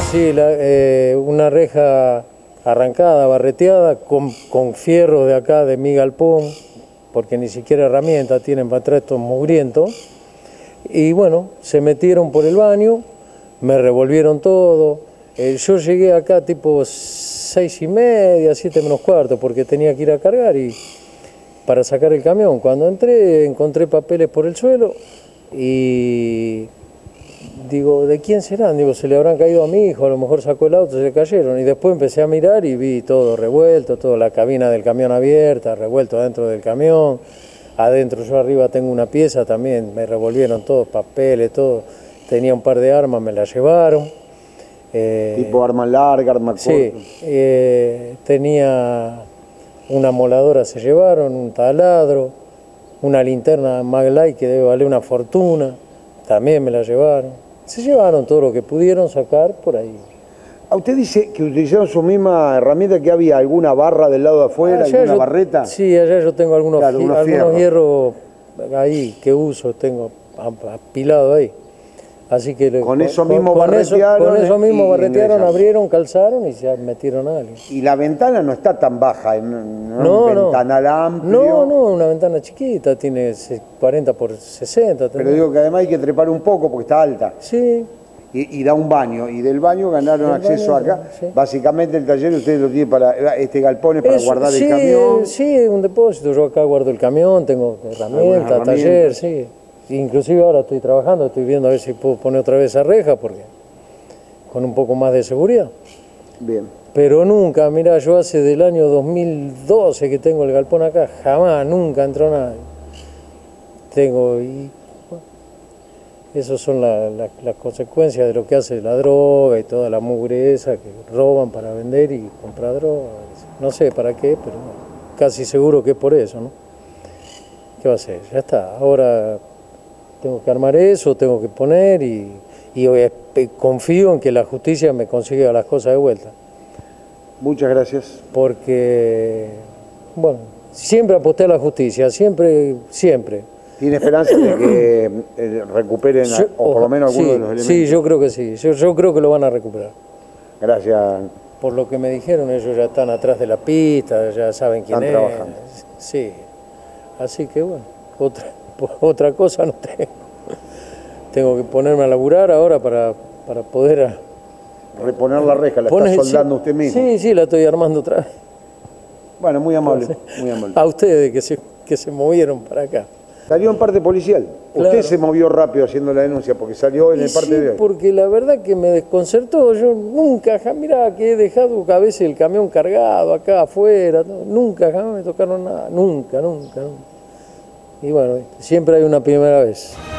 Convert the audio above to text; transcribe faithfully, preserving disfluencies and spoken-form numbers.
sí, la, eh, una reja arrancada, barreteada, con, con fierro de acá de mi galpón, porque ni siquiera herramientas tienen para traer estos mugrientos. Y bueno, se metieron por el baño, me revolvieron todo. Eh, yo llegué acá tipo seis y media, siete menos cuarto, porque tenía que ir a cargar y para sacar el camión. Cuando entré, encontré papeles por el suelo y digo, ¿de quién serán? Digo, se le habrán caído a mi hijo, a lo mejor sacó el auto, se le cayeron. Y después empecé a mirar y vi todo revuelto, toda la cabina del camión abierta, revuelto adentro del camión. Adentro yo arriba tengo una pieza también, me revolvieron todos, papeles, todo. Tenía un par de armas, me las llevaron. Eh, ¿Tipo arma larga, arma corta? Sí, eh, tenía una moladora, se llevaron, un taladro, una linterna Maglite que debe valer una fortuna, también me la llevaron. Se llevaron todo lo que pudieron sacar por ahí. ¿A usted dice que utilizaron su misma herramienta, que había alguna barra del lado de afuera, Allá alguna yo, barreta? Sí, allá yo tengo algunos, Claro, unos algunos hierros ahí que uso, tengo apilado ahí. Así que con eso mismo con barretearon. Eso, con eso mismo barretearon, ingresaron. abrieron, calzaron y se metieron a alguien. Y la ventana no está tan baja, no, no, No, un no. ventanal amplio. No, no, una ventana chiquita, tiene cuarenta por sesenta. Pero digo que además hay que trepar un poco porque está alta. Sí. Y, y da un baño, y del baño ganaron Del acceso baño, acá. sí. Básicamente el taller ustedes lo tienen para, este galpón es para Eso, guardar sí, el camión. Sí, un depósito, yo acá guardo el camión, tengo herramientas, herramientas. taller, sí. Inclusive ahora estoy trabajando, estoy viendo a ver si puedo poner otra vez esa reja, porque con un poco más de seguridad. Bien. Pero nunca, mira, yo hace del año dos mil doce que tengo el galpón acá, jamás, nunca entró nadie. Tengo, y bueno, esas son las la, la consecuencias de lo que hace la droga y toda la mugre esa que roban para vender y comprar droga. No sé para qué, pero casi seguro que es por eso, ¿no? ¿Qué va a hacer? Ya está, ahora tengo que armar eso, tengo que poner y, y confío en que la justicia me consiga las cosas de vuelta. Muchas gracias. Porque, bueno, siempre aposté a la justicia, siempre, siempre. ¿Tiene esperanza de que eh, recuperen, Yo, o por lo menos algunos sí, de los elementos? Sí, yo creo que sí, yo, yo creo que lo van a recuperar. Gracias. Por lo que me dijeron, ellos ya están atrás de la pista, ya saben quién Están es. trabajando. Sí, así que bueno, otra, otra cosa no tengo. Tengo que ponerme a laburar ahora para, para poder... A, reponer la reja, la poner, está soldando sí, usted mismo. Sí, sí, la estoy armando otra vez. Bueno, muy amable, muy amable. A ustedes que se, que se movieron para acá. Salió en parte policial. Claro. Usted se movió rápido haciendo la denuncia porque salió en y el parte sí, de hoy. Porque la verdad que me desconcertó. Yo nunca, mirá, que he dejado a veces el camión cargado acá afuera. No, nunca, jamás me tocaron nada. Nunca, nunca, nunca. Y bueno, siempre hay una primera vez.